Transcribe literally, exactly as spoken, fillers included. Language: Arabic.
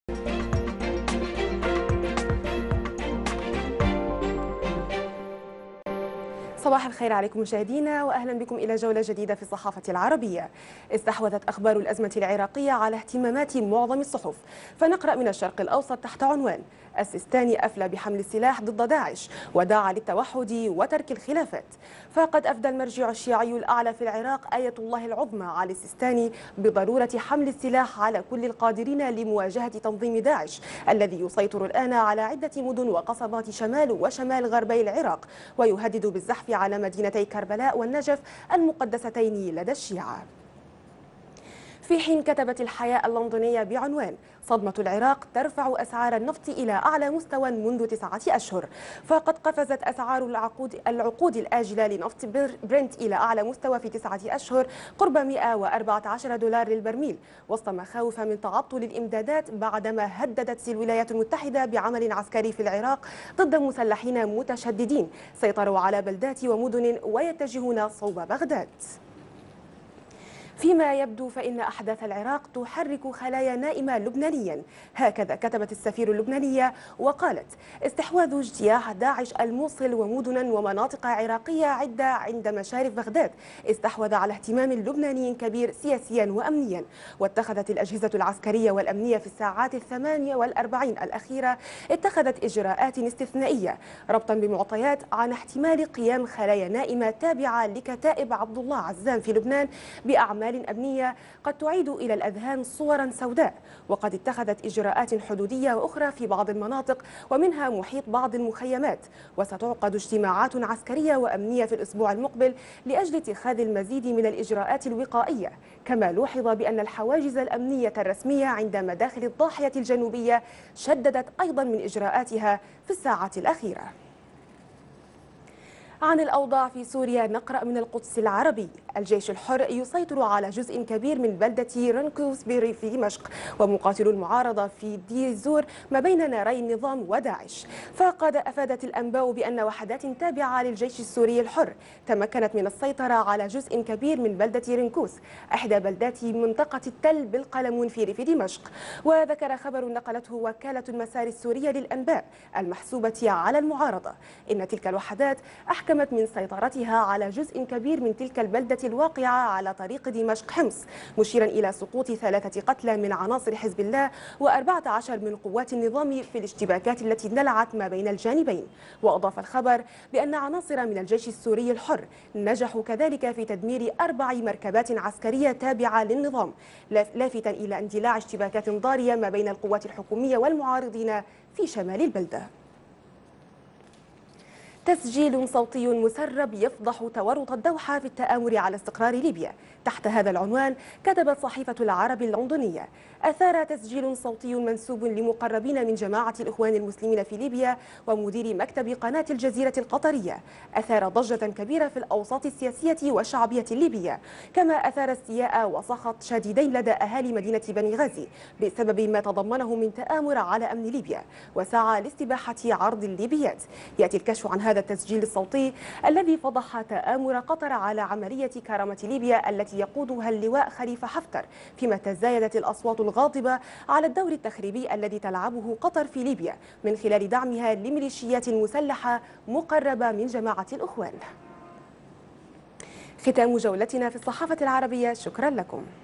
صباح الخير عليكم مشاهدينا، وأهلا بكم إلى جولة جديدة في الصحافة العربية. استحوذت أخبار الأزمة العراقية على اهتمامات معظم الصحف، فنقرأ من الشرق الأوسط تحت عنوان: السيستاني أفلى بحمل السلاح ضد داعش ودعا للتوحد وترك الخلافات. فقد أفدى المرجع الشيعي الأعلى في العراق آية الله العظمى علي السيستاني بضرورة حمل السلاح على كل القادرين لمواجهة تنظيم داعش الذي يسيطر الآن على عدة مدن وقصبات شمال وشمال غربي العراق، ويهدد بالزحف على مدينتي كربلاء والنجف المقدستين لدى الشيعة. في حين كتبت الحياة اللندنية بعنوان: صدمة العراق ترفع أسعار النفط إلى أعلى مستوى منذ تسعة أشهر، فقد قفزت أسعار العقود, العقود الآجلة لنفط برنت إلى أعلى مستوى في تسعة أشهر قرب مئة وأربعة عشر دولار للبرميل، وسط مخاوف من تعطل الإمدادات بعدما هددت الولايات المتحدة بعمل عسكري في العراق ضد مسلحين متشددين سيطروا على بلدات ومدن ويتجهون صوب بغداد. فيما يبدو فإن أحداث العراق تحرك خلايا نائمة لبنانيا، هكذا كتبت السفير اللبنانية وقالت: استحواذ اجتياح داعش الموصل ومدنا ومناطق عراقية عدة عند مشارف بغداد استحوذ على اهتمام لبناني كبير سياسيا وأمنيا، واتخذت الأجهزة العسكرية والأمنية في الساعات الثمانية والأربعين الأخيرة اتخذت إجراءات استثنائية ربطا بمعطيات عن احتمال قيام خلايا نائمة تابعة لكتائب عبد الله عزام في لبنان بأعمال أمنية قد تعيد إلى الأذهان صورا سوداء، وقد اتخذت إجراءات حدودية وأخرى في بعض المناطق ومنها محيط بعض المخيمات. وستعقد اجتماعات عسكرية وأمنية في الأسبوع المقبل لأجل اتخاذ المزيد من الإجراءات الوقائية، كما لوحظ بأن الحواجز الأمنية الرسمية عند مداخل الضاحية الجنوبية شددت أيضا من إجراءاتها في الساعات الأخيرة. عن الأوضاع في سوريا نقرأ من القدس العربي: الجيش الحر يسيطر على جزء كبير من بلدة رنكوس في دمشق، ومقاتلو المعارضة في دير زور ما بين ناري النظام وداعش. فقد أفادت الأنباء بأن وحدات تابعة للجيش السوري الحر تمكنت من السيطرة على جزء كبير من بلدة رنكوس، إحدى بلدات منطقة التل بالقلمون في ريف دمشق. وذكر خبر نقلته وكالة المسار السورية للأنباء المحسوبة على المعارضة إن تلك الوحدات أحكمت من سيطرتها على جزء كبير من تلك البلدة الواقعة على طريق دمشق حمص، مشيرا إلى سقوط ثلاثة قتلى من عناصر حزب الله وأربعة عشر من قوات النظام في الاشتباكات التي اندلعت ما بين الجانبين. وأضاف الخبر بأن عناصر من الجيش السوري الحر نجحوا كذلك في تدمير أربع مركبات عسكرية تابعة للنظام، لافتا إلى اندلاع اشتباكات ضارية ما بين القوات الحكومية والمعارضين في شمال البلدة. تسجيل صوتي مسرب يفضح تورط الدوحة في التآمر على استقرار ليبيا. تحت هذا العنوان كتبت صحيفة العرب اللندنية: أثار تسجيل صوتي منسوب لمقربين من جماعة الإخوان المسلمين في ليبيا ومدير مكتب قناة الجزيرة القطرية أثار ضجة كبيرة في الأوساط السياسية والشعبية الليبية، كما أثار استياء وسخط شديدين لدى أهالي مدينة بني غازي بسبب ما تضمنه من تآمر على أمن ليبيا، وسعى لاستباحة عرض الليبيات. يأتي الكشف عن هذا التسجيل الصوتي الذي فضح تآمر قطر على عملية كرامة ليبيا التي يقودها اللواء خليفة حفتر، فيما تزايدت الأصوات الغاضبة على الدور التخريبي الذي تلعبه قطر في ليبيا من خلال دعمها لميليشيات مسلحة مقربة من جماعة الإخوان. ختام جولتنا في الصحافة العربية، شكرا لكم.